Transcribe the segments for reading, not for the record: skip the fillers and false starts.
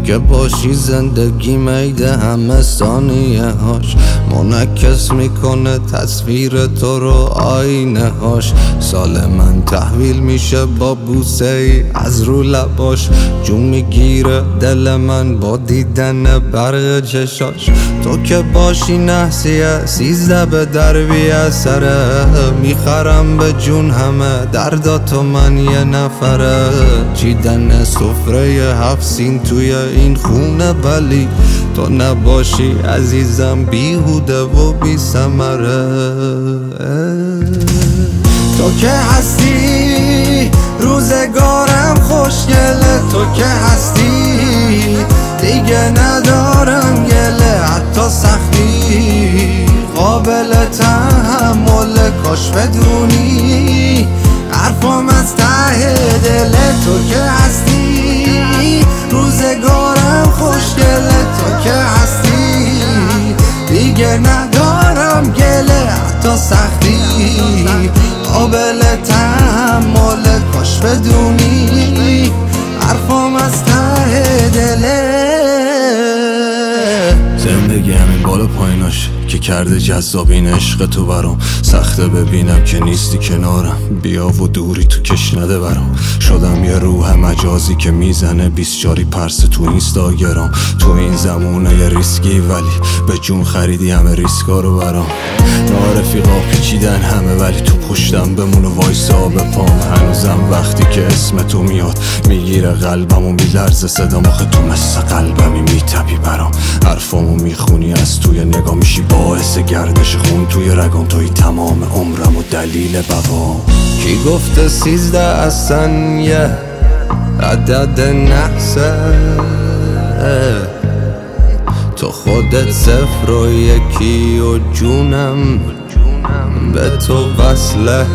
که باشی زندگی میده همه ثانیه هاش منعکس میکنه تصویر تو رو آینه هاش. سال من تحویل میشه با بوسه ای از رو لباش. جون میگیره دل من با دیدن برق چشاش. تو که باشی نحسیه 13 به دربی اثره. میخرم به جون همه درداتو من یه نفره. چیدن سفره 7 سین توی این خونه ولی تو نباشی عزیزم بیهوده و بی ثمره. تو که هستی روزگارم خوشگله. تو که هستی دیگه ندارم گله. حتی سختی قابل تحمل. کاش بدونی حرفم از ته دله. تو که هستی روزگارم خوشگله. تو که هستی دیگه ندارم گله. حتی سختی قابل تحمل. کاش بدونی حرفم از ته دله. زندگی همین بالا پاییناش که کرده جذاب این عشق تو برام. سخته ببینم که نیستی کنارم. بیا و دوری تو کش نده برام. شدم یه روح مجازی که میزنه 24 پرس تو اینستاگرام. تو این زمونه یه ریسکی ولی به جون خریدی همه ریسکا رو برام. رفیقا پیچیدن همه ولی تو پشتم بمونه وایسا به پام. هنوزم وقتی که اسم تو میاد میگیره قلبم و میلرزه صدام. آخه تو مثل قلبمی میتپی برام. حرفامو میخونی از توی نگاه میشی باعث گردش خون توی رگام. توی تمام عمرم و دلیل بقام. کی گفته 13 اصلا یه عدد نحسه؟ تو خودت 0 و 1 و جونم به تو وصله.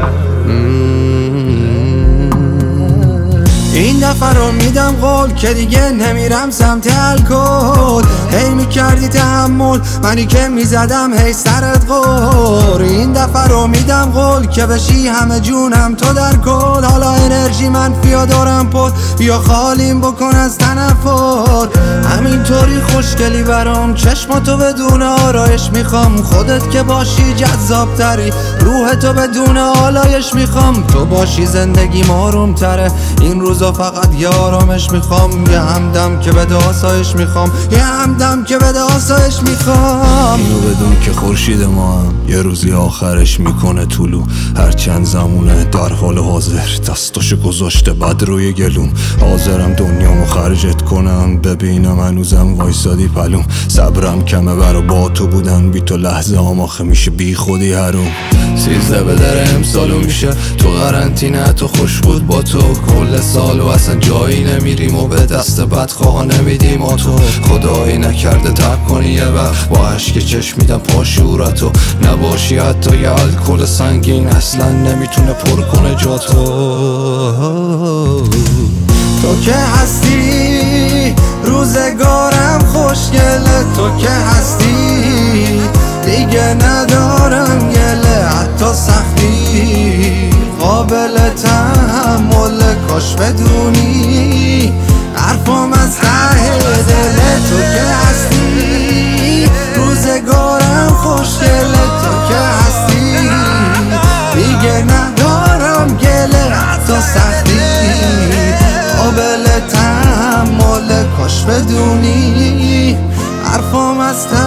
این دفعه رو میدم قول که دیگه نمیرم سمت الکل. هی میکردی تحمل منی که میزدم هی سرت غور. این دفعه رو میدم قول که بشی همه جونم تو در کل. حالا انرژی منفیا دارم پد بیا خالیم بکن از تنفر. همینطوری خوشگلی برام چشماتو بدون آرایش میخوام. خودت که باشی جذاب تری روح تو بدون آلایش میخوام. تو باشی زندگی آروم تره این روزا فقط یه آرامش میخوام. یه همدم که بده آسایش میخوام. یه همدم که بده آسایش میخوام. اینو بدون که خورشید ما هم یه روزی آخرش میکنه طلوع. هر چند زمونه در حال حاضر دستاشو گذاشته بد روی گلوم. حاضرم دنیامو خرجت کنم ببینم هنوزم وایسادی پلوم. صبرم کمه برا با تو بودن بی تو لحظه هم آخه میشه بی خودی حروم. 13 به در امسالو میشه تو قرنطینه. تو خوش بود با تو کل سال و اصلا جایی نمیریم و به دست بدخواه نمیدیم. و تو خدایی نکرده تب کنی یه وقت با عشق چشم میدم پاشورتو. نباشی حتی یه الکل سنگین اصلا نمیتونه پر کنه جا تو. تو که هستی روزگارم خوشگله. تو که هستی دیگه ندارم گله. حتی سختی قابل تحمل. کاش بدونی حرفم از ته دله. تو که هستی روزگارم خوشگله. تو که هستی دیگه ندارم گله. حتی سختی قابل تحمل. کاش بدونی حرفم از ته